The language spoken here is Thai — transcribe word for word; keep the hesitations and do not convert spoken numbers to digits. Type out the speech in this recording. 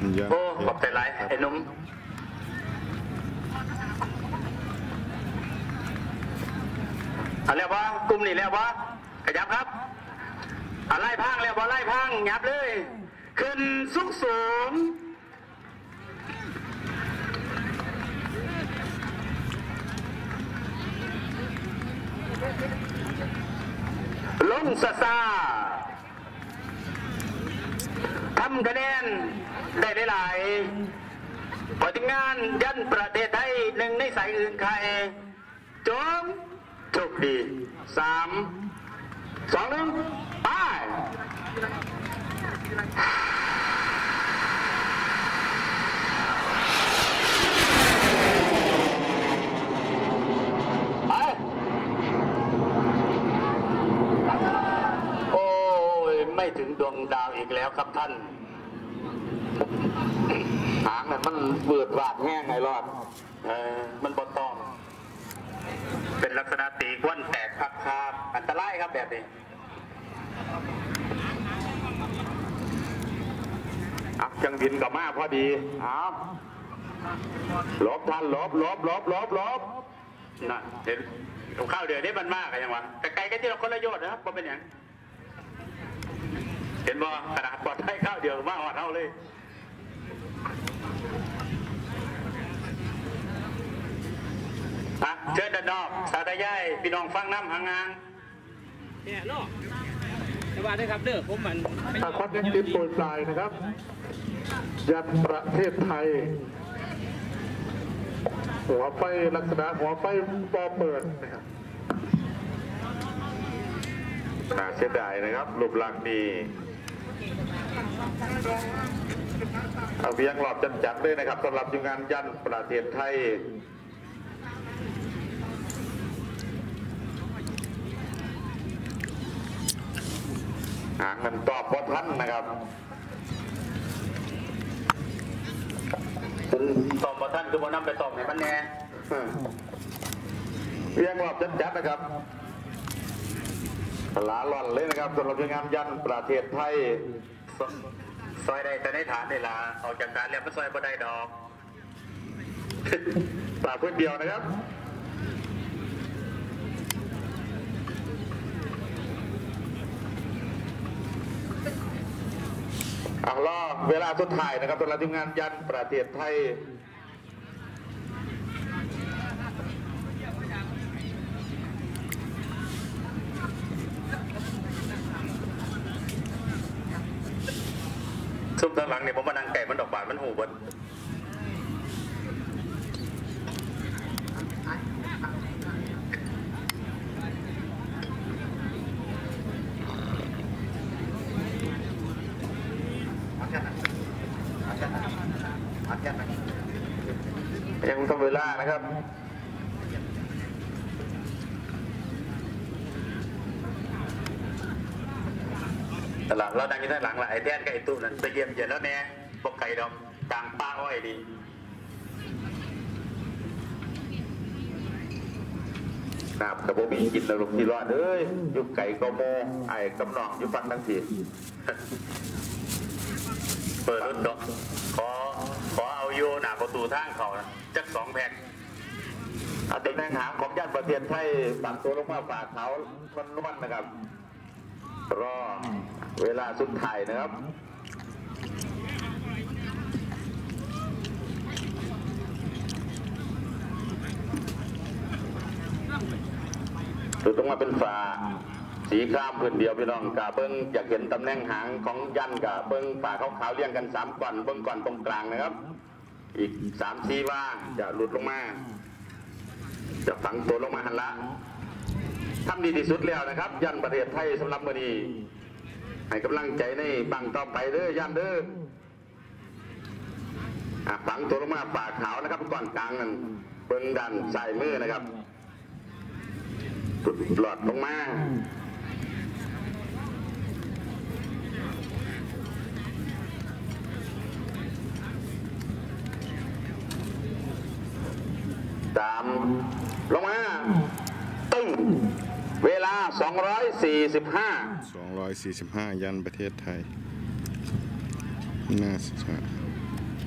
โอ้ขอบใจหลายไอ้นุ่มเอาแล้ววะกลุ่มนี้แล้ววะขยับครับเอาไล่พังแล้ววะไล่พังยับเลยขึ้นสูงสูงลงซาซาทำคะแนนได้หลายๆผลงานยันประเทศไทยหนึ่งในสายอื่นใครจงโชคดีสามสองหนึ่งไปไม่ถึงดวงดาวอีกแล้วครับท่านหางเนี่ยมันเบิดวาดแห้งไงรอดเออมันบอตองเป็นลักษณะตีก้นแตกคับคาบอันตรายครับแบบนี้อักจังบินกับมาพอดีเอาลบท่านลบลบลบลบลบนั่นเห็นข้าวเดือดนี่มันมากอย่างวะแต่ไกลกันที่เราคนละโยชน์นะครับเพราะเป็นอย่างเห็นบ่ขนาดปลอดภัยข้าวเดียวมาหอดเท่าเลยอ่ะเชิญด้านนอกสาธยายพี่น้องฟังน้ำห่างงานเนี่ยนอกสวัสดีครับเด้อผมมันตาควัดยังติดโปรยปลายนะครับยันประเทศไทยหัวไฟลักษณะหัวไฟปอเปิดนะครับน่าเสียดายนะครับรูปลักษณ์ดีเอาเวียงหลอดจันจัดเลยนะครับสำหรับทีมงานยันประเทศไทยหางมันตอบพอท่านนะครับตอบพอท่านคือพอนำไปตอบไหนมันแน่เวียงหลอดจันจัดนะครับหลาหล่อนเลยนะครับสำหรับทีมงานยันประเทศไทยซอยใดแต่ในฐานนี่ละออกจากการเรียกว่าซอยบ่ได้ดอกปลาพื้นเดียวนะครับเอาล่อเวลาสุดท้ายนะครับสำหรับทีมงานยันประเทศไทยซุ่มทางหลังเนี่ยผมมานั่งไก่มันดอกบานมันหูบนยังทำเวลานะครับตลาดเราดังที่ด้านหลังละไอ้แท่นกับไอ้ตู้นั่นไปเยี่ยมเย็นแล้วแน่ปกไก่ดอกกลางป้าอ้อยดีครับแต่ผมมีกินแล้วลูกที่รอดเอ้ยยุกไก่ก็โมไอ้กำนองยุฟังทั้งทีเปิดรถดอกขอขอเอาโยหนาประตูทางเขานะจักสองแพ็คอาติแมงหางของยันประเทศไทยตัดตัวลงมาฝ่าเขามันนวลนะครับรอเวลาสุดท้ายนะครับตัวต้องมาเป็นฝาสีข้ามพื้นเดียวพี่น้องกะเบิ้งอยากเห็นตำแหน่งหางของยันกะเบิ้งฝาขาวๆเรียงกันสามก่อนเบิ้งก่อนตรงกลางนะครับอีกสามสี่ว่างจะหลุดลงมาจะฝังตัวลงมาหันละทำดีที่สุดแล้วนะครับยันประเทศไทยสำหรับวันนี้ให้กำลังใจในบังต่อไปเด้อยันเด้อฝังตัวลงมาฝาขาวนะครับก่อนกลางนั่นเบิ้งดันใส่มือนะครับหลอดลงมาตามลงมาตึ้งเวลาสองร้อยสี่สิบห้าสองร้อยสี่สิบห้ายันประเทศไทยน่าสนใจ